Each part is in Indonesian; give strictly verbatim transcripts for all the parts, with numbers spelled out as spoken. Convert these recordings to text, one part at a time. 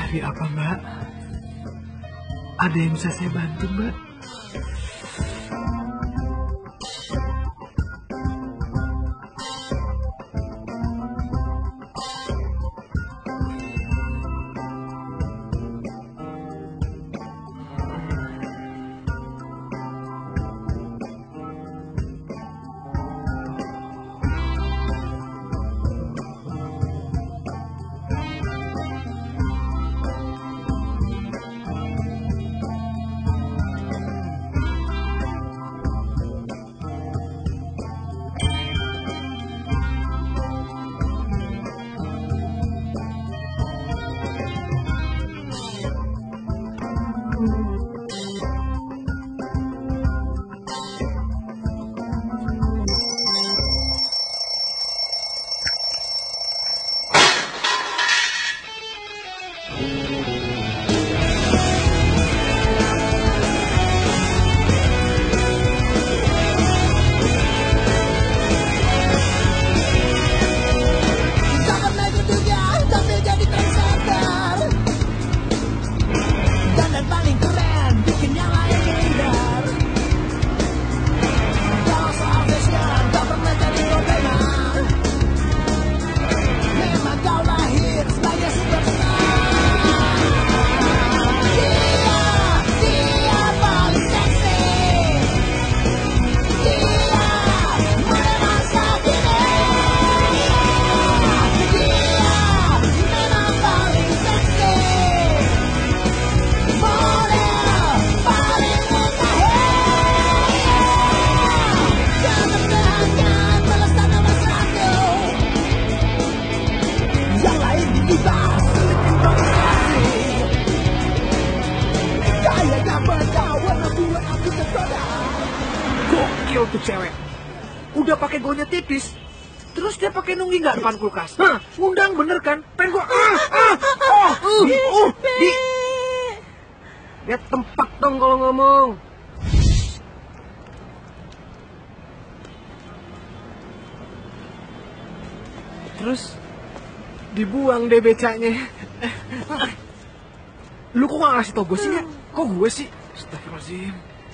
Cari apa, Mbak? Ada yang bisa saya bantu, Mbak? Gokil tuh cewek. Udah pakai gonya tipis, terus dia pakai nunggi nggak depan kulkas? Hah, ngundang bener kan? Pengen gua ah ah oh uh, uh di Dia tempat dong kalau ngomong. Terus dibuang deh becanya. Lu kok gak ngasih tau gue sih? Kok gue sih? Astagfirullahaladzim.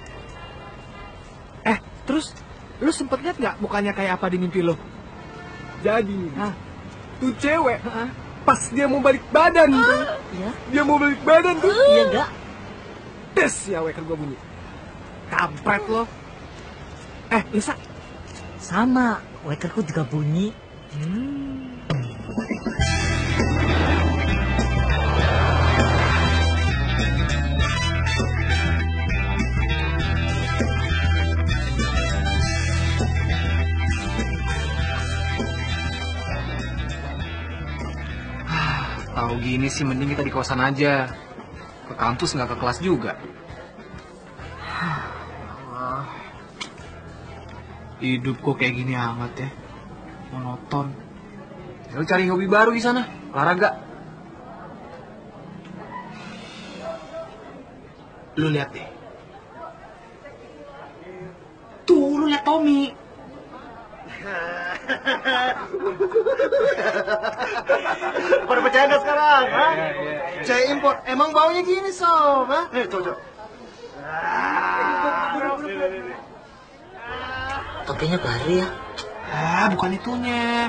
Eh, terus lu sempet lihat nggak mukanya kayak apa di mimpi lu? Jadi, Hah? tuh cewek Hah? pas dia mau balik badan tuh, Iya? dia mau balik badan tuh, Iya gak? tes ya weker gua bunyi. Kampret lo. Eh, Lisa. Sama, wakerku juga bunyi. Hmm. Tahu gini sih mending kita di kosan aja. Ke kampus nggak ke kelas juga. Hidup kok kayak gini amat ya. Monoton. Ya, lu cari hobi baru di sana, olahraga. Lu lihat deh. Tuh, lu lihat Tommy. Pada bercanda sekarang, ha? Cewek impor, emang baunya gini sob, ha? Eh, coba, coba. Topinya baru ya? Ah, bukan itunya.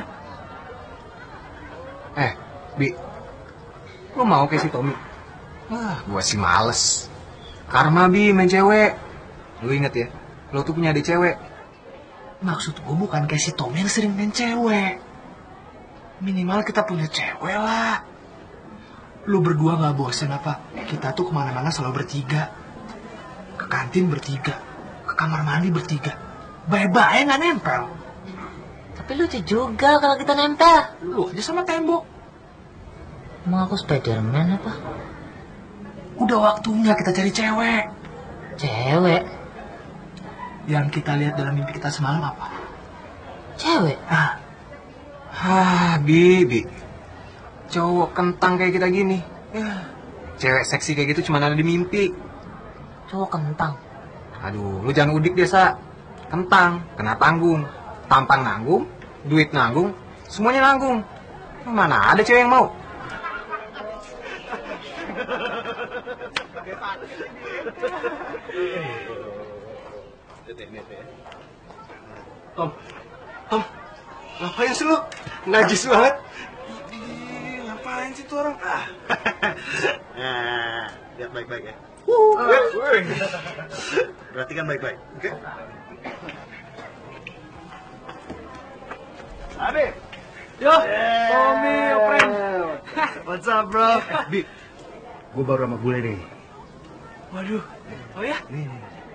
Eh, Bi. Lu mau kayak si Tommy? Wah, gua sih males. Karma, Bi, main cewek. Lu inget ya, lu tuh punya adik cewek. Maksud gue bukan kayak si Tommy yang sering main cewek. Minimal kita punya cewek lah. Lu berdua gak bosen apa? Kita tuh kemana-mana selalu bertiga. Ke kantin bertiga. Ke kamar mandi bertiga. Bye-bye gak nempel. Tapi lucu juga kalau kita nempel. Lu aja sama tembok. Emang aku Spiderman apa? Udah waktunya kita cari cewek. Cewek? Yang kita lihat dalam mimpi kita semalam apa? Cewek? Ah, Hah, Bi, Bi. Cowok kentang kayak kita gini. Ya, cewek seksi kayak gitu cuma ada di mimpi. Cowok kentang. Aduh, lu jangan udik desa. Kentang, kena tanggung. Tampang nanggung, duit nanggung, semuanya nanggung. Mana ada cewek yang mau? Tom, Tom, ngapain sih lu? Najis banget. Ih, ngapain sih tuh orang? Ah. Nah, lihat baik-baik ya. Perhatikan baik-baik, oke? Abi, Yo, Tommy, your friend. what's up bro? Bi, gue baru sama bule nih. Waduh. Oh ya? Nih.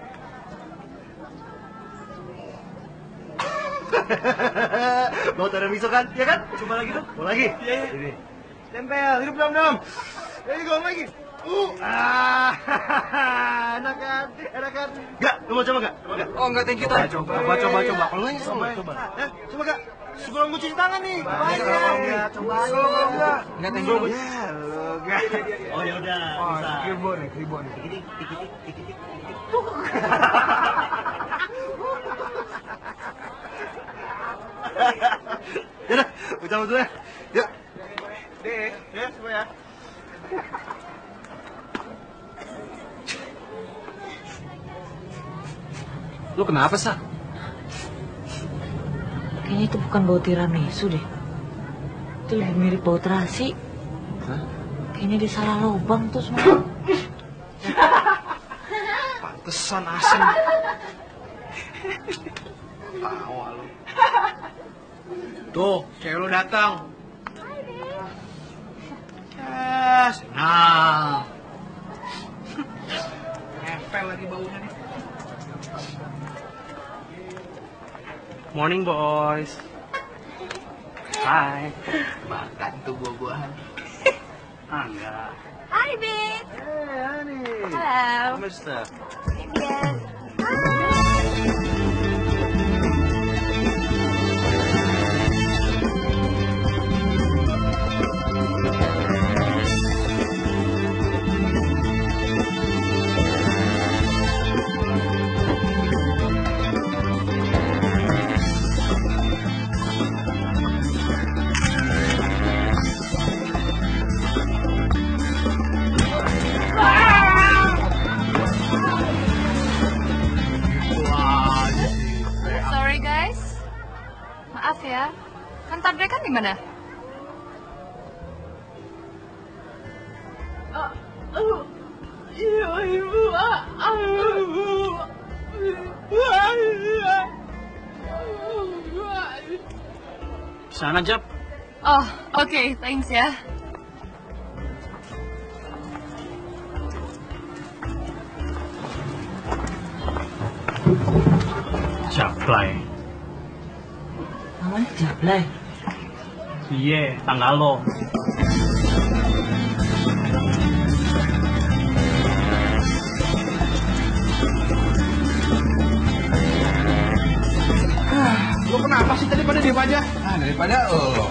Mau tiramisu kan? Ya kan? Coba lagi dong. Mau lagi? Iya, iya. Ini. Tempel, hidup dalam-dalam. Ayo go lagi. Uh, ah, enak kan? Enak kan? Gak, lu mau coba gak? Coba gak? Oh enggak, thank you, Coba, Tom. coba, Coba, coba, coba. Kalau nggak Coba, coba. coba. Eh, coba gak? Sebelum gue cuci tangan nih. Coba Coba aja. aja. Coba aja. Enggak. Enggak, thank you. Ya, lu gak. Oh, ya udah. Oh, Bisa. kribo nih, kribo nih. Tikitik, tikitik, tikitik, tikitik. Yaudah, gue cabut dulu ya. Yuk. Deh. Ya, semua ya. Lu kenapa, Sa? Kayaknya itu bukan bau tiramisu deh. Itu lebih mirip bau terasi. Hah? Kayaknya dia salah lubang tuh semua. Pantesan asem. Tawa lu. Tuh, cewek lu datang. Yes. Nah. Nempel lagi baunya nih. Morning, boys. Hai. Makan tuh buah-buahan. Ah, enggak. Hi, babe. Hey, honey. Hello. Kamusta? Yes. Sorry, guys. Maaf ya. Kantor mereka di mana? Sana, Jap. Oh, oke, thanks ya. Jablay. Namanya Jablay. Iya, tanggal lo. Lu kenapa sih tadi pada diem aja? Ah, daripada lo.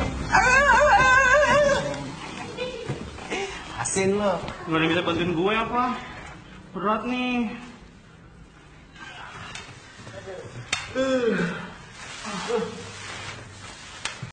Asin lo. Gak ada yang bisa bantuin gue apa? Berat nih. Uh.